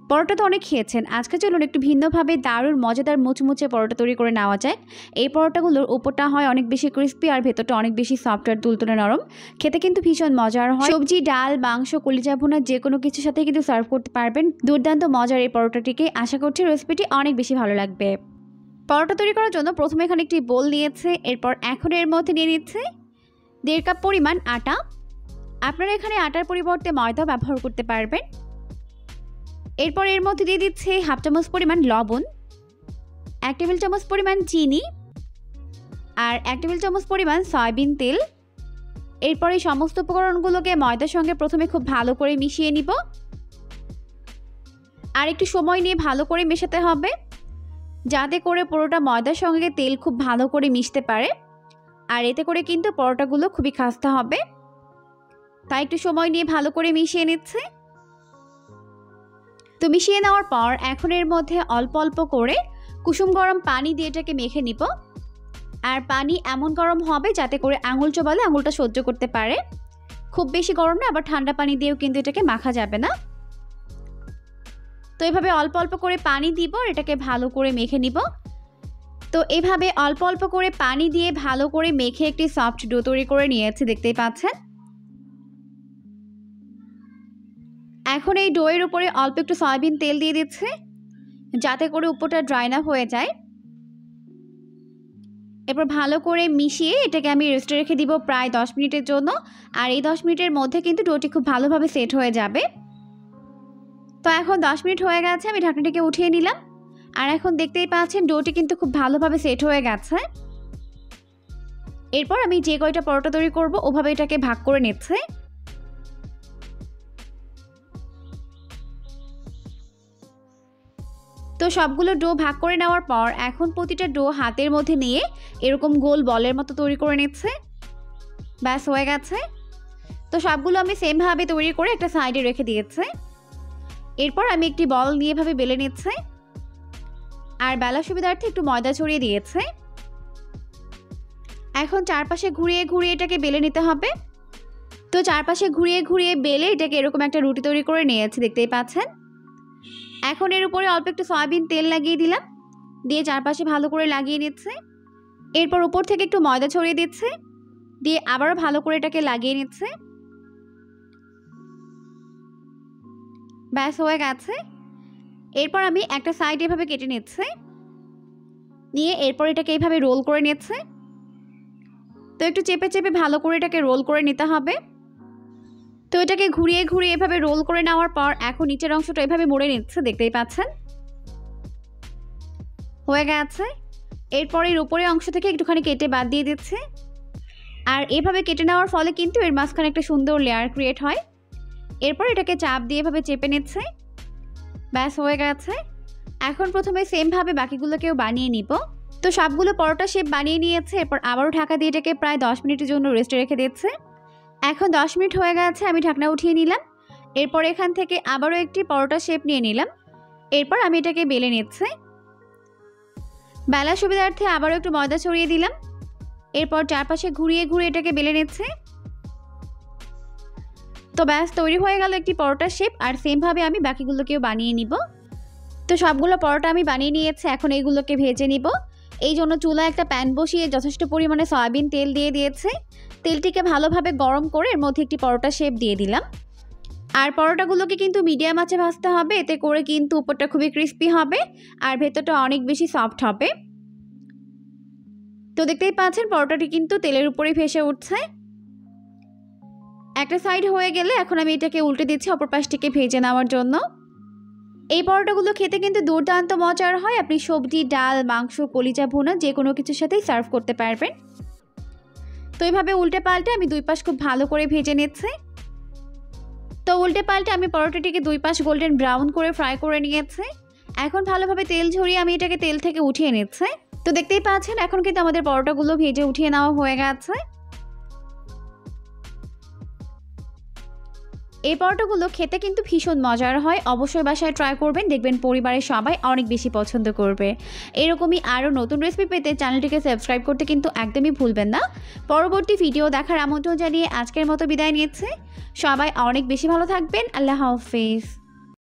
পরোটা তো অনেক খেয়েছেন, আজকে চলুন একটু ভিন্নভাবে দারুণ মজাদার মুচমুচে পরোটা তৈরি করে নেওয়া যায়। এই পরোটাগুলোর উপরটা হয় অনেক বেশি ক্রিস্পি আর ভেতরটা অনেক বেশি সফট আর তুলতুলে নরম। খেতে কিন্তু ভীষণ মজার হয়। সবজি, ডাল, মাংস, কলিজা ভুনা যে কোনো কিছুর সাথে কিন্তু সার্ভ করতে পারবেন। দুর্দান্ত মজার এই পরোটাটিকে আশা করছি রেসিপিটি অনেক বেশি ভালো লাগবে। পরোটা তৈরি করার জন্য প্রথমে এখানে একটি বোল নিয়েছে, এরপর এখন এর মধ্যে নিয়ে নিচ্ছে 1.5 কাপ পরিমাণ আটা। আপনারা এখানে আটার পরিবর্তে ময়দা ব্যবহার করতে পারবেন। এরপর এর মধ্যে দিয়ে দিচ্ছে 1/2 চামচ পরিমাণ লবণ, 1 টেবিল চামচ পরিমাণ চিনি আর 1 টেবিল চামচ পরিমাণ সয়াবিন তেল। এরপর এই সমস্ত উপকরণগুলোকে ময়দার সঙ্গে প্রথমে খুব ভালো করে মিশিয়ে নিব আর একটু সময় নিয়ে ভালো করে মেশাতে হবে, যাতে করে পুরোটা ময়দার সঙ্গে তেল খুব ভালো করে মিশতে পারে। আর এতে করে কিন্তু পরোটাগুলো খুবই খাস্তা হবে, তাই একটু সময় নিয়ে ভালো করে মিশিয়ে নিচ্ছে। তো মিশিয়ে নেওয়ার পর এখন এর মধ্যে অল্প অল্প করে কুসুম গরম পানি দিয়ে এটাকে মেখে নিব। আর পানি এমন গরম হবে যাতে করে আঙুল চোবালে আঙুলটা সহ্য করতে পারে। খুব বেশি গরম না, আবার ঠান্ডা পানি দিয়েও কিন্তু এটাকে মাখা যাবে না। তো এভাবে অল্প অল্প করে পানি দিব আর এটাকে ভালো করে মেখে নিব। তো এভাবে অল্প অল্প করে পানি দিয়ে ভালো করে মেখে একটি সফট ডো তৈরি করে নিয়েছি, দেখতেই পাচ্ছেন। এখন এই ডোয়ের উপরে অল্প একটু সয়াবিন তেল দিয়ে দিচ্ছে, যাতে করে উপরটা ড্রাই না হয়ে যায়। এরপর ভালো করে মিশিয়ে এটাকে আমি রেস্টে রেখে দিব প্রায় 10 মিনিটের জন্য। আর এই 10 মিনিটের মধ্যে কিন্তু ডোটি খুব ভালোভাবে সেট হয়ে যাবে। তো এখন 10 মিনিট হয়ে গেছে, আমি ঢাকনাটিকে উঠিয়ে নিলাম। আর এখন দেখতেই পাচ্ছেন ডোটি কিন্তু খুব ভালোভাবে সেট হয়ে গেছে। এরপর আমি যে কয়টা পরোটা তৈরি করব ওভাবে এটাকে ভাগ করে নিচ্ছে। তো সবগুলো ডো ভাগ করে নেওয়ার পর এখন প্রতিটা ডো হাতের মধ্যে নিয়ে এরকম গোল বলের মতো তৈরি করে নিচ্ছে। ব্যাস হয়ে গেছে। তো সবগুলো আমি সেমভাবে তৈরি করে একটা সাইডে রেখে দিয়েছে। এরপর আমি একটি বল নিয়ে এভাবে বেলে নিচ্ছে আর বেলার সুবিধার্থে একটু ময়দা ছড়িয়ে দিয়েছে। এখন চারপাশে ঘুরিয়ে ঘুরিয়ে এটাকে বেলে নিতে হবে। তো চারপাশে ঘুরিয়ে ঘুরিয়ে বেলে এটাকে এরকম একটা রুটি তৈরি করে নিয়েছি, দেখতেই পাচ্ছেন। এখন এর উপরে অল্প একটু সয়াবিন তেল লাগিয়ে দিলাম, দিয়ে চারপাশে ভালো করে লাগিয়ে নিচ্ছে। এরপর উপর থেকে একটু ময়দা ছড়িয়ে দিচ্ছে, দিয়ে আবারও ভালো করে এটাকে লাগিয়ে নিচ্ছে। ব্যাস হয়ে গেছে। এরপর আমি একটা সাইড এভাবে কেটে নিচ্ছে, নিয়ে এরপর এটাকে এইভাবে রোল করে নিচ্ছে। তো একটু চেপে চেপে ভালো করে এটাকে রোল করে নিতে হবে। তো এটাকে ঘুরিয়ে ঘুরিয়ে এভাবে রোল করে নেওয়ার পর এখন নিচের অংশটা এভাবে মুড়ে নিচ্ছে, দেখতেই পাচ্ছেন। হয়ে গেছে। এরপর এর উপরের অংশ থেকে একটুখানি কেটে বাদ দিয়ে দিচ্ছে। আর এভাবে কেটে নেওয়ার ফলে কিন্তু এর মাঝখানে একটা সুন্দর লেয়ার ক্রিয়েট হয়। এরপর এটাকে চাপ দিয়ে এভাবে চেপে নিচ্ছে। ব্যাস হয়ে গেছে। এখন প্রথমে সেমভাবে বাকিগুলোকেও বানিয়ে নিব। তো সবগুলো পরোটা শেপ বানিয়ে নিয়েছে। এরপর আবারও ঢাকা দিয়ে এটাকে প্রায় 10 মিনিটের জন্য রেস্টে রেখে দিচ্ছে। এখন 10 মিনিট হয়ে গেছে, আমি ঢাকনা উঠিয়ে নিলাম। এরপর এখান থেকে আবারও একটি পরোটা শেপ নিয়ে নিলাম। এরপর আমি এটাকে বেলে নিচ্ছে। বেলার সুবিধার্থে আবারও একটু ময়দা ছড়িয়ে দিলাম। এরপর চারপাশে ঘুরিয়ে ঘুরিয়ে এটাকে বেলে নিচ্ছে। তো ব্যাস তৈরি হয়ে গেল একটি পরোটা শেপ। আর সেমভাবে আমি বাকিগুলোকেও বানিয়ে নিব। তো সবগুলো পরোটা আমি বানিয়ে নিয়েছি, এখন এইগুলোকে ভেজে নিব। এই জন্য চুলায় একটা প্যান বসিয়ে যথেষ্ট পরিমাণে সয়াবিন তেল দিয়ে দিয়েছে। তেলটিকে ভালোভাবে গরম করে এর মধ্যে একটি পরোটা শেপ দিয়ে দিলাম। আর পরোটাগুলোকে কিন্তু মিডিয়াম আঁচে ভাজতে হবে, এতে করে কিন্তু উপরটা খুবই ক্রিস্পি হবে আর ভেতরটা অনেক বেশি সফট হবে। তো দেখতেই পাচ্ছেন পরোটাটি কিন্তু তেলের উপরে ভেসে উঠছে। একটা সাইড হয়ে গেলে এখন আমি এটাকে উল্টে দিচ্ছি অপর পাশটিকে ভেজে নেওয়ার জন্য। এই পরোটাগুলো খেতে কিন্তু দুর্দান্ত মজার হয়। আপনি সবজি, ডাল, মাংস, কলিজা ভুনা যে কোনো কিছুর সাথেই সার্ভ করতে পারবেন। তো এইভাবে উল্টে পাল্টে আমি দুই পাশ খুব ভালো করে ভেজে নিচ্ছি। তো উল্টে পাল্টে আমি পরোটাটিকে দুই পাশ গোল্ডেন ব্রাউন করে ফ্রাই করে নিয়েছি। এখন ভালোভাবে তেল ঝরিয়ে আমি এটাকে তেল থেকে উঠিয়ে নিচ্ছি। তো দেখতেই পাচ্ছেন এখন কিন্তু আমাদের পরোটাগুলো ভেজে উঠিয়ে নেওয়া হয়ে গেছে। এই পরোটাগুলো খেতে কিন্তু ভীষণ মজার হয়। অবশ্যই বাসায় ট্রাই করবেন, দেখবেন পরিবারের সবাই অনেক বেশি পছন্দ করবে। এরকমই আরও নতুন রেসিপি পেতে চ্যানেলটিকে সাবস্ক্রাইব করতে কিন্তু একদমই ভুলবেন না। পরবর্তী ভিডিও দেখার আমন্ত্রণ জানিয়ে আজকের মতো বিদায় নিচ্ছে। সবাই অনেক বেশি ভালো থাকবেন। আল্লাহ হাফেজ।